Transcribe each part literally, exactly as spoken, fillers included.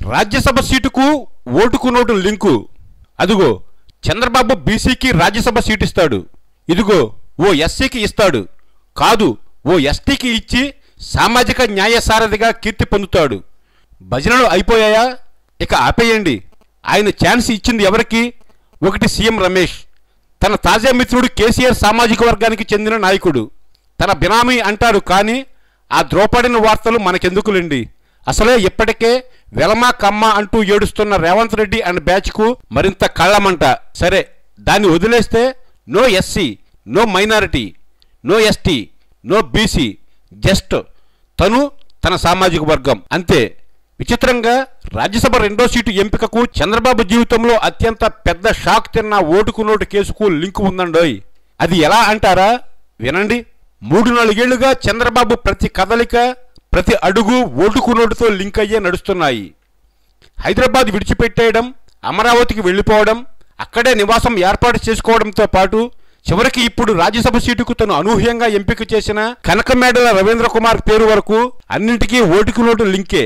రాజ్యసభ సీటుకు ఓటుకు note link. అదుగో చంద్రబాబు బీసీకి Rajya Sabha seat ఇస్తాడు, ఇదిగో ఓ ఎస్సీకి ఇస్తాడు, కాదు ఓ ఎస్టీకి ఇచ్చి సామాజిక న్యాయ సారథిగా కీర్తి పొందుతాడు. భజనలు అయిపోయాయా? ఇక ఆపేయండి. ఆయన ఛాన్స్ ఇచ్చింది ఎవరికి? ఒకటి సీఎం రమేష్, తన తాజా మిత్రుడు కేసీఆర్ సామాజిక వర్గానికి చెందిన నాయకుడు. తన బినామీ అంటాడు, కానీ ఆ ద్రోపడిన వార్తలు మనకెందుకులేండి. అసలే ఇప్పటికే వెలమా కమ్మ అంటూ ఏడుస్తున్న రేవంత్ రెడ్డి అండ్ బ్యాచ్కు మరింత కళ్ళమంట. సరే, దాన్ని వదిలేస్తే no SC, no minority, no ST, no BC, just తను తన సామాజిక వర్గం అంతే. విచిత్రంగా రాజ్యసభ రెండో సీటు ఎంపికకు చంద్రబాబు జీవితంలో అత్యంత పెద్ద షాక్ తిన్న ఓటుకు నోటు కేసుకు లింకు ఉందండోయ్. అది ఎలా అంటారా? వినండి. మూడు నాలుగేళ్లుగా చంద్రబాబు ప్రతి కదలిక, ప్రతి అడుగు ఓటుకు నోటుతో లింక్ అయ్యే నడుస్తున్నాయి. హైదరాబాద్ విడిచిపెట్టేయడం, అమరావతికి వెళ్ళిపోవడం, అక్కడే నివాసం ఏర్పాటు చేసుకోవడంతో పాటు చివరికి ఇప్పుడు రాజ్యసభ సీటుకు తను అనూహ్యంగా ఎంపిక చేసిన కనకమేడల రవీంద్ర కుమార్ పేరు వరకు అన్నింటికీ ఓటుకు నోటు లింకే.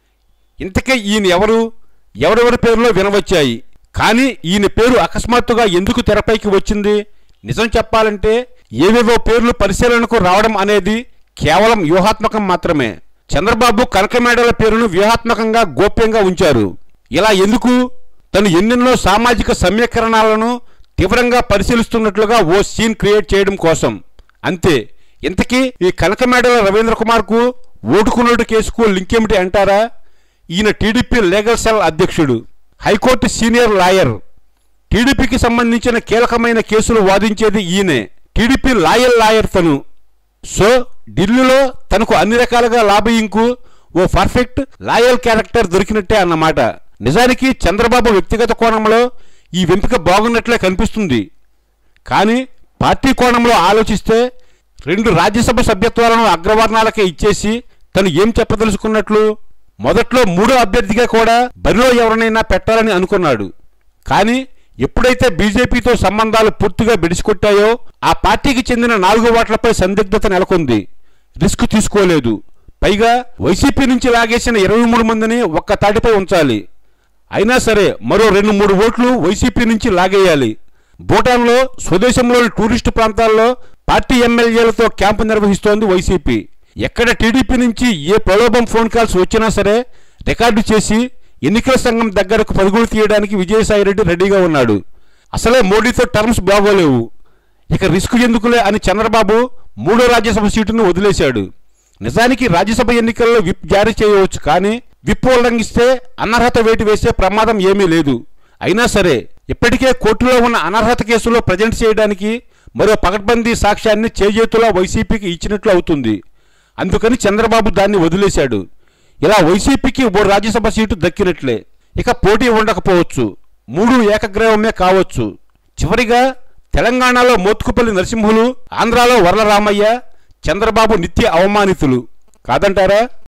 ఇంతకే ఈయన ఎవరు? ఎవరెవరి పేరులో వినవచ్చాయి, కానీ ఈయన పేరు అకస్మాత్తుగా ఎందుకు తెరపైకి వచ్చింది? నిజం చెప్పాలంటే ఏవేవో పేర్లు పరిశీలనకు రావడం అనేది కేవలం వ్యూహాత్మకం మాత్రమే. చంద్రబాబు కనకమేడల పేరును వ్యూహాత్మకంగా గోప్యంగా ఉంచారు. ఇలా ఎందుకు? తను ఎన్నెన్నో సామాజిక సమీకరణాలను తీవ్రంగా పరిశీలిస్తున్నట్లుగా ఓ సీన్ క్రియేట్ చేయడం కోసం అంతే. ఇంతకీ ఈ కనకమేడల రవీంద్ర కుమార్కు ఓటుకు నోటు కేసుకు లింక్ ఏమిటి అంటారా? ఈయన టీడీపీ లీగల్ సెల్ అధ్యక్షుడు, హైకోర్టు సీనియర్ లాయర్. టీడీపీకి సంబంధించిన కీలకమైన కేసులు వాదించేది ఈయనే. టీడీపీ లాయల్ లాయర్ తను. సో ఢిల్లీలో తనకు అన్ని రకాలుగా లాబియింగ్కు ఓ పర్ఫెక్ట్ లాయల్ క్యారెక్టర్ దొరికినట్టే అన్నమాట. నిజానికి చంద్రబాబు వ్యక్తిగత కోణంలో ఈ ఎంపిక బాగున్నట్లే కనిపిస్తుంది. కానీ పార్టీ కోణంలో ఆలోచిస్తే రెండు రాజ్యసభ సభ్యత్వాలను అగ్రవర్ణాలకే ఇచ్చేసి తను ఏం చెప్పదలుచుకున్నట్లు? మొదట్లో మూడో అభ్యర్థిగా కూడా బరిలో ఎవరినైనా పెట్టాలని అనుకున్నాడు. కానీ ఎప్పుడైతే బీజేపీతో సంబంధాలు పూర్తిగా బెడిసికొట్టాయో ఆ పార్టీకి చెందిన నాలుగు ఓట్లపై సందిగ్ధత నెలకొంది. రిస్క్ తీసుకోలేదు. పైగా వైసీపీ నుంచి లాగేసిన ఇరవై మూడు మందిని ఒక్క తాటిపై ఉంచాలి. అయినా సరే మరో రెండు మూడు ఓట్లు వైసీపీ నుంచి లాగేయాలి. భూటాన్లో, స్వదేశంలోని టూరిస్టు ప్రాంతాల్లో పార్టీ ఎమ్మెల్యేలతో క్యాంపు నిర్వహిస్తోంది వైసీపీ. ఎక్కడ టీడీపీ నుంచి ఏ ప్రలోభం ఫోన్ కాల్స్ వచ్చినా సరే రికార్డు చేసి ఎన్నికల సంఘం దగ్గరకు పరుగులు తీయడానికి విజయసాయిరెడ్డి రెడీగా ఉన్నాడు. అసలే మోడీతో టర్మ్స్ బాగోలేవు, ఇక రిస్క్ ఎందుకులే అని చంద్రబాబు మూడో రాజ్యసభ సీటును వదిలేశాడు. నిజానికి రాజ్యసభ ఎన్నికల్లో విప్ జారీ చేయవచ్చు, కానీ విప్ ఉల్లంఘిస్తే అనర్హత వేటు వేసే ప్రమాదం ఏమీ లేదు. అయినా సరే ఇప్పటికే కోర్టులో ఉన్న అనర్హత కేసులో ప్రజెంట్ చేయడానికి మరో పకడ్బందీ సాక్ష్యాన్ని చేజేతులా వైసీపీకి ఇచ్చినట్లు అవుతుంది. అందుకని చంద్రబాబు దాన్ని వదిలేశాడు. ఇలా వైసీపీకి ఓ రాజ్యసభ సీటు దక్కినట్లే. ఇక పోటీ ఉండకపోవచ్చు, మూడు ఏకగ్రీవమే కావచ్చు. చివరిగా తెలంగాణలో మోత్కుపల్లి నరసింహులు, ఆంధ్రాలో వర్ల రామయ్య, చంద్రబాబు నిత్య అవమానితులు కాదంటారా?